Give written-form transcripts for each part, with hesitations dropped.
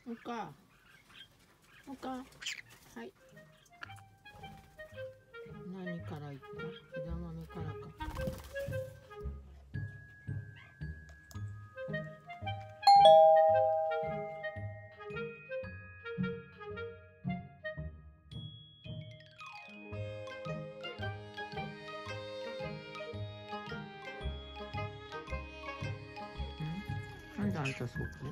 おかはい。何からいった？枝豆からか。なんであんたそこ？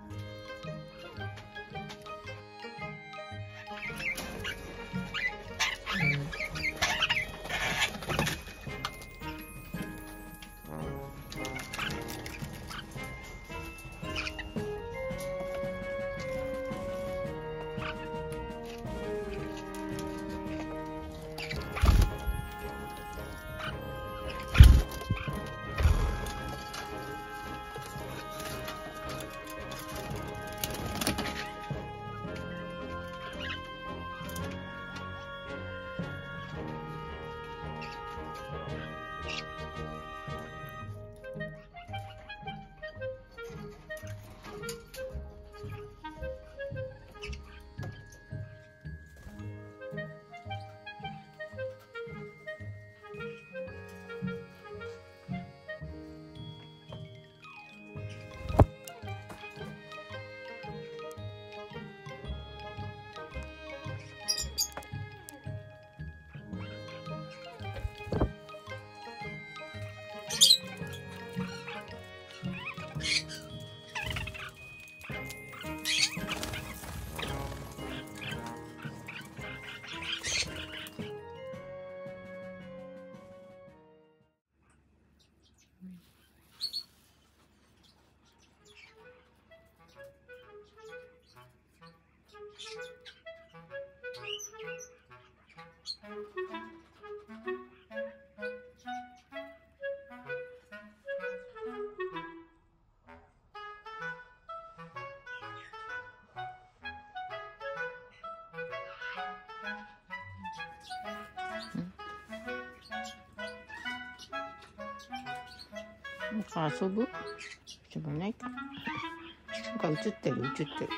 なんか遊ぶ？でもないか。なんか映ってる。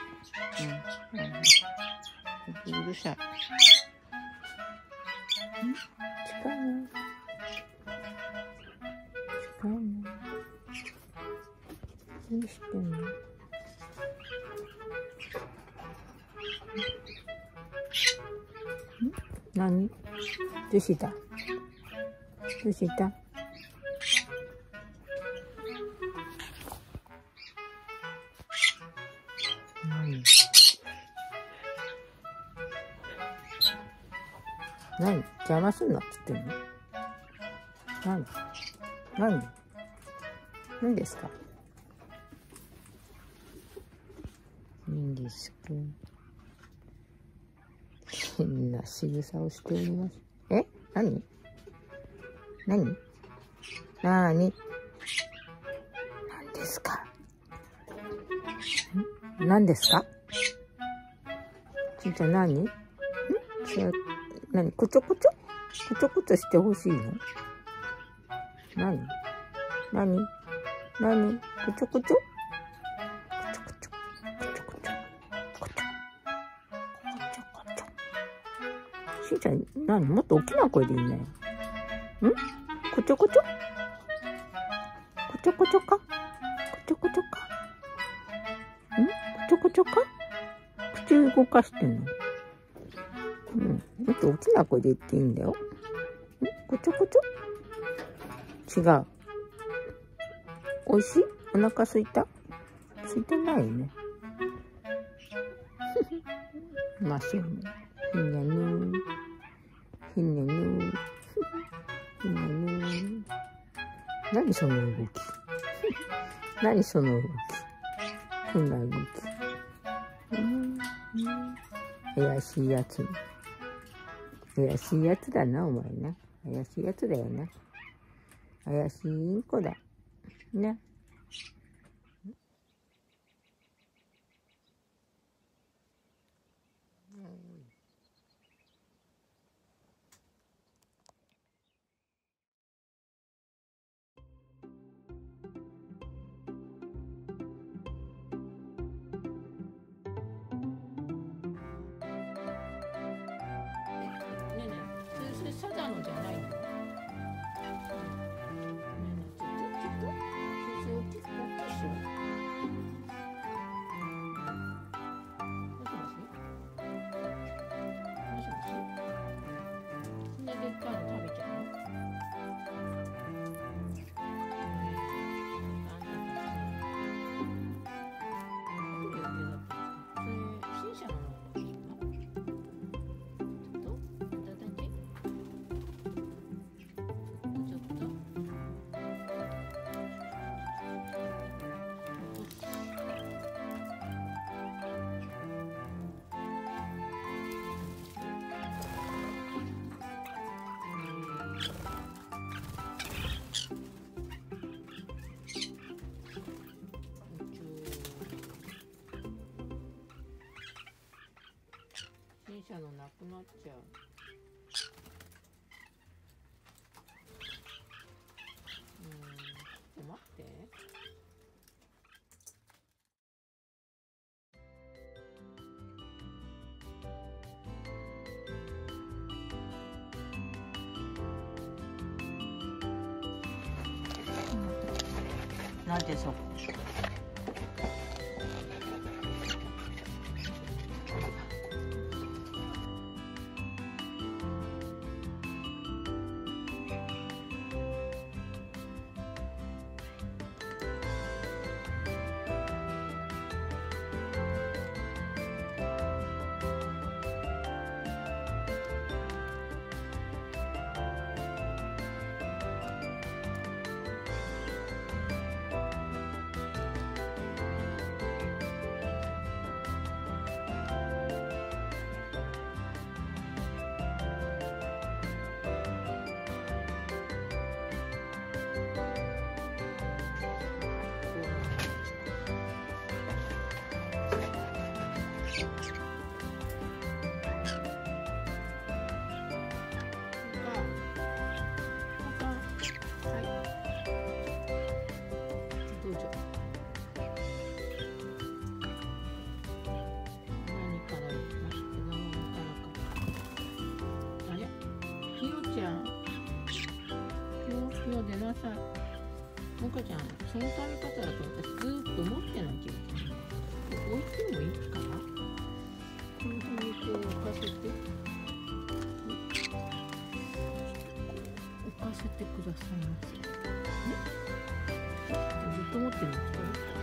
うるさい。近いな。何してんの？何？どうした？何？邪魔すんなっつってんの？何ですか？いいんですか？変な仕草をしております。え？何ですか？何ですか？ちんちゃん何？こちょこちょしてほしいの？何こちょこちょしんちゃん、もっと大きな声で言いなよ。こちょこちょか口動かしてんの？もっと大きな声で言っていいんだよ。こちょ違う。おいしい？お腹すいた？すいてないよね。まあそうね。ひんやぬ何その動き。変な動き。怪しいやつだな、お前な。怪しいやつだよな。怪しいインコだ。ね。 のじゃないの？ちょっと大きくしよう。もしもし？もしもし？そんなでっかいの食べちゃうの？新車のなくなっちゃう。ちょっと待って。なんでそこ？出なさい。もかちゃん、その食べ方だと私ずーっと持ってなきゃいけない。置いてもいいかな？この辺にこう置かせて。置かせてくださいませ。ね？ずっと持ってるんですか？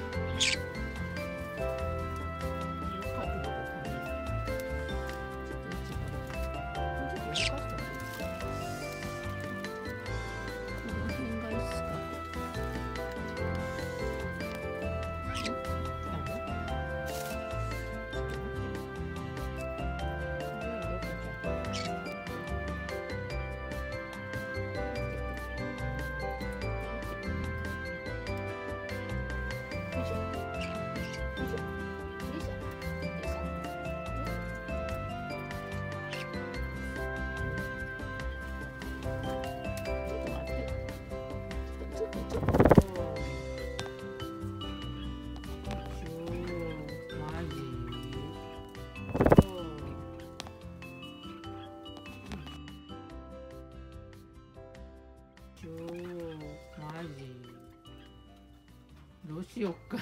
どうしよっか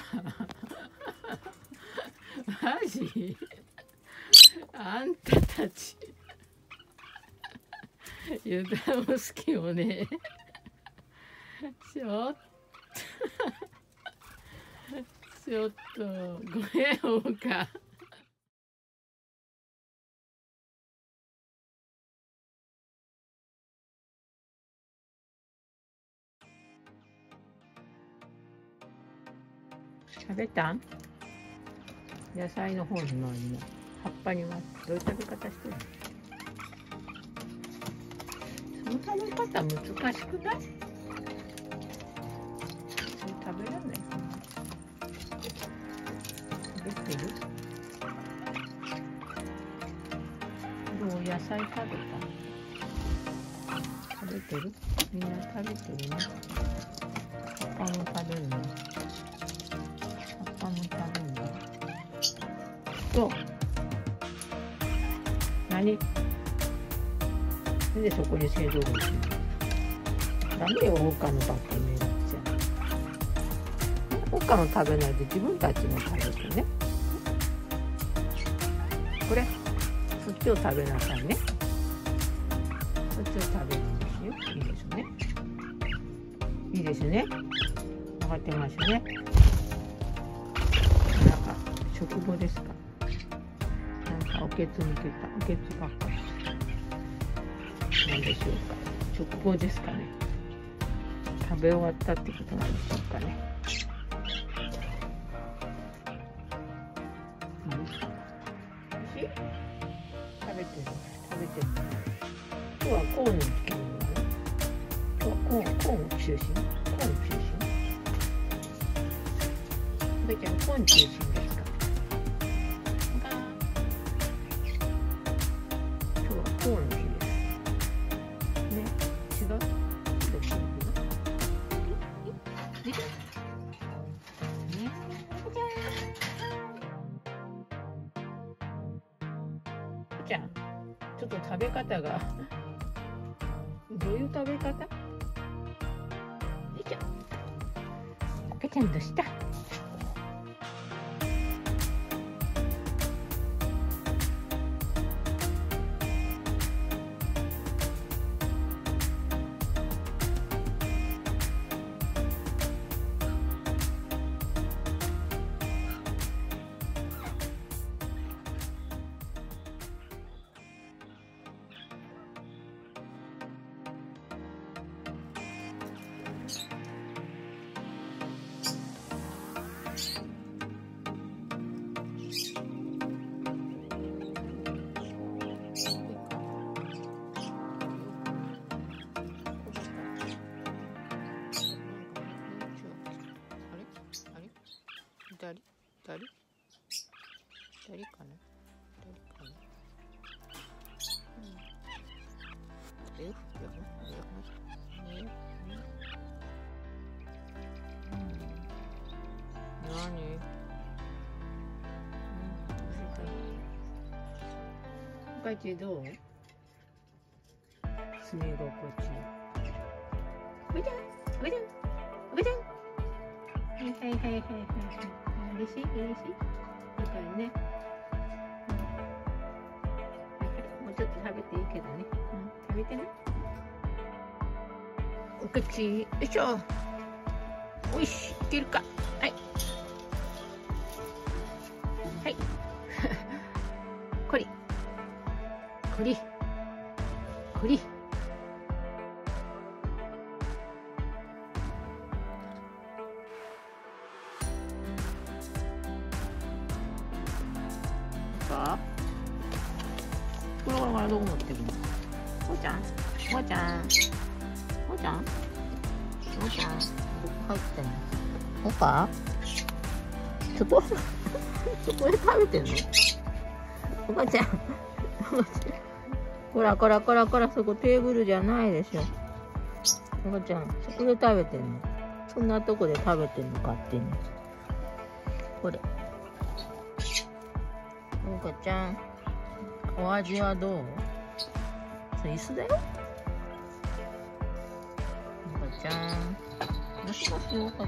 マジあんたたち油断も好きよねちょっとごめんおうか食べたん？野菜の方の周りの葉っぱにはどういう食べ方してるの？その食べ方難しくない？それ食べられないかな？食べてる？どう？野菜食べた？食べてる？みんな食べてるね。葉っぱも食べるね。そう。何？ それでそこに製造物する。ダメよ、他のバッグ目立っちゃう。他の食べないで自分たちの食べてね。これそっちを食べなさいね。そっちを食べるんですよ。いいですね。いいですね。分かってますね。なんか食後ですか。なんかおけつ抜けた。おけつばっかり。なんでしょうか。食後ですかね。食べ終わったってことなんでしょうかね。食べてる。今日はコーンのつけるのね。今日はコーン中心。だけどコーン中心ですか。今日はコーンの日です。ね、違う？どっちの日だ？じゃん。ちょっと食べ方がどういう食べ方？よいしょ。赤ちゃんどうした？誰かな。おかちどう？住み心地。おいでん。はい。嬉しい。だからね。もうちょっと食べていいけどね。食べてね。おかち、よいしょ。おいしい、いけるか。はい。こり。これからどこ持ってくの？おーちゃんどこ入ってんの？おか？そこで食べてんの？おばちゃんこらそこテーブルじゃないでしょ。おばちゃんそこで食べてんの？そんなとこで食べてんの勝手に。これおかちゃんお味はどう？それ椅子だよ。おかちゃんもしもしおかちゃん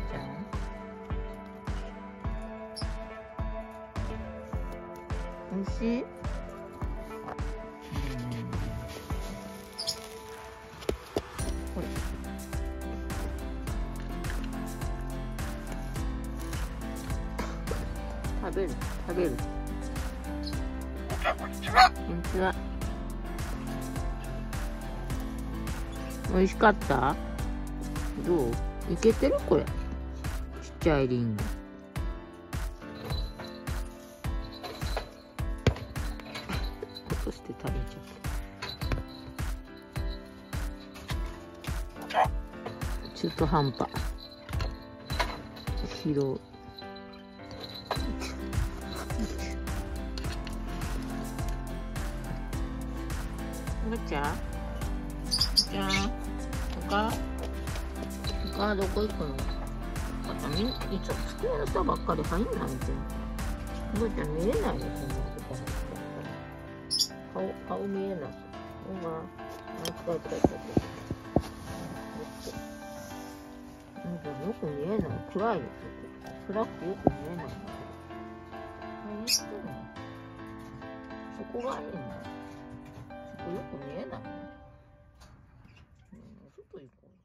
おいしい？これ食べる。こんにちは。美味しかった？どう？いけてる？これちっちゃいリンゴ。落として食べちゃった。中途半端。白。おばちゃんおかどこ行くの？いつも机の下ばっかり入んないで。おばちゃん見えないよ、そんなとこ入ったら。顔見えない。おば、 なんかよく見えない。暗いよ。暗くてよく見えないんだけど。何してんの？そこがいいの？そこよく見えないの？外行こ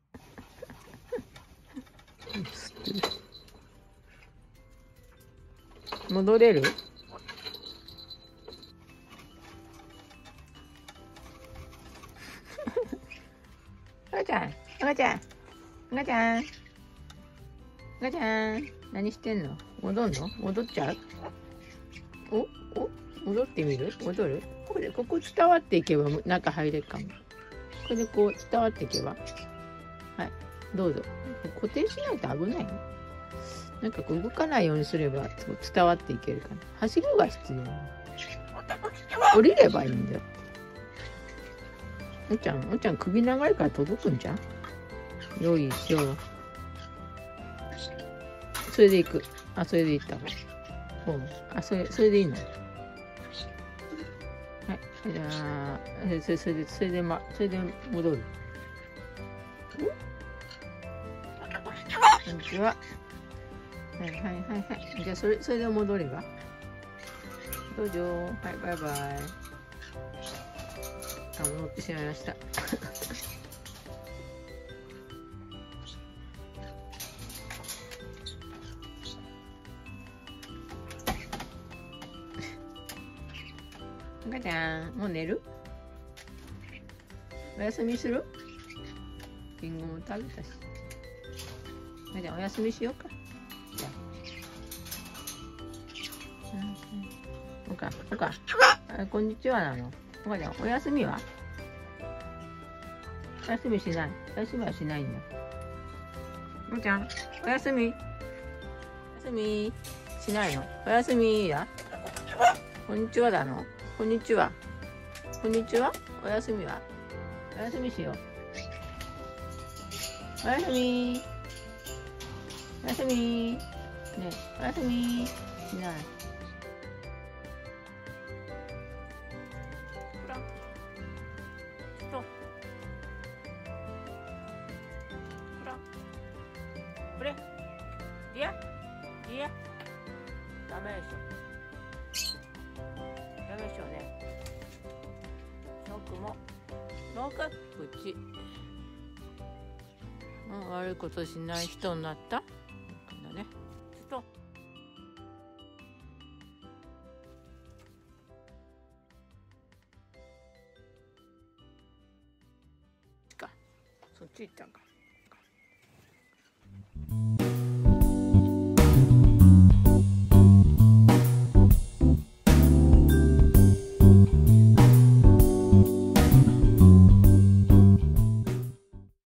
う。戻れる？赤ちゃん、赤ちゃん、赤ちゃん、赤ちゃん、何してんの？戻んの？戻っちゃう？戻ってみる？戻る？ここ伝わっていけば中入れるかも。これでこう伝わっていけば。はい、どうぞ。固定しないと危ないの？なんかこう動かないようにすれば伝わっていけるかな。はしごが必要。降りればいいんだよ。おんちゃん首長いから届くんじゃん。よいしょ。それで行く。あ、それで行った方。あ、それでいいの。はい。じゃあ、それで戻る。こんにちは。はい。じゃあそれで戻れば。どうぞ。はい、バイバイ。戻ってしまいました。赤ちゃん、もう寝る？お休みする？リンゴも食べたし。赤ちゃん、お休みしようか。じゃあ。こんにちはなの。赤ちゃん、お休みは？お休みしない。お休みはしないんだ。赤ちゃん、お休み。お休みしないの？お休みや。こんにちはだの。こんにちは。こんにちは。お休みは？お休みしよう。お休み。お休み。ね、お休み。しない。ほら。ちょっと。ほら。これ。いや。ダメでしょ。ダメでしょうね。ノーカップチ。悪いことしない人になった。だね。ちょっと。そっち行ったんか。